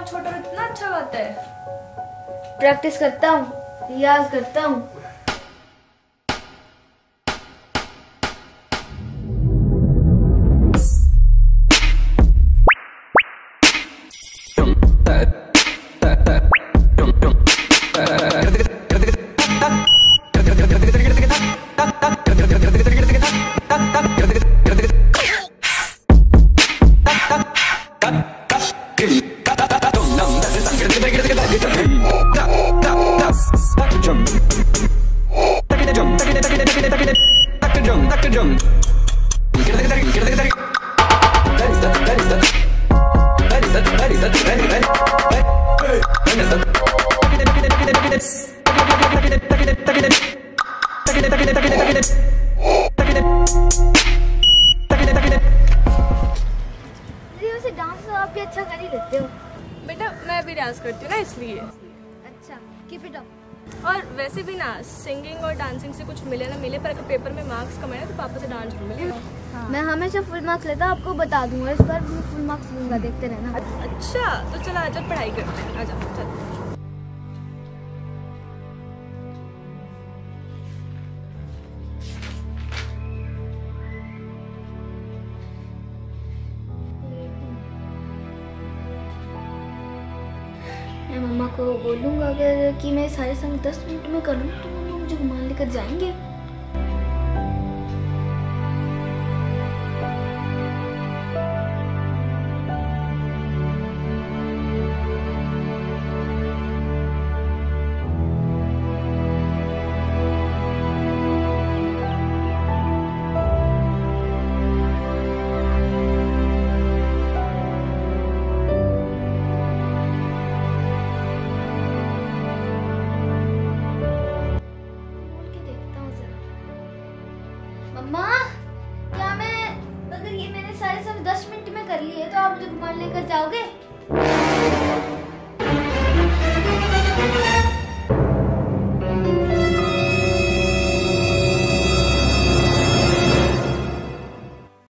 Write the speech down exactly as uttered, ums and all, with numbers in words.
और छोटा और इतना अच्छा गाता है। प्रैक्टिस करता हूँ, रियाज करता हूँ। डांस तो आप भी अच्छा कर ही लेते हो। बेटा मैं भी डांस करती हूँ ना, इसलिए। अच्छा, कीप इट अप। और वैसे भी ना सिंगिंग और डांसिंग से कुछ मिले ना मिले, पर अगर पेपर में मार्क्स कम आए ना तो पापा से डांस जरूर मिलेगा। हाँ। मैं हमेशा फुल मार्क्स लेता, आपको बता दूंगा, इस बार मैं फुल मार्क्स लूंगा, देखते रहना। अच्छा तो चलो आजा पढ़ाई करते हैं, आजा चल। मैं मम्मा को बोलूँगा अगर कि मैं सारे संग दस मिनट में कर लूँ तो मम्मा मुझे घुमाने लेकर जाएंगे। मम्मा, क्या मैं अगर ये मैंने सारे सब दस मिनट में कर लिए तो आप मुझे घुमाने लेकर जाओगे?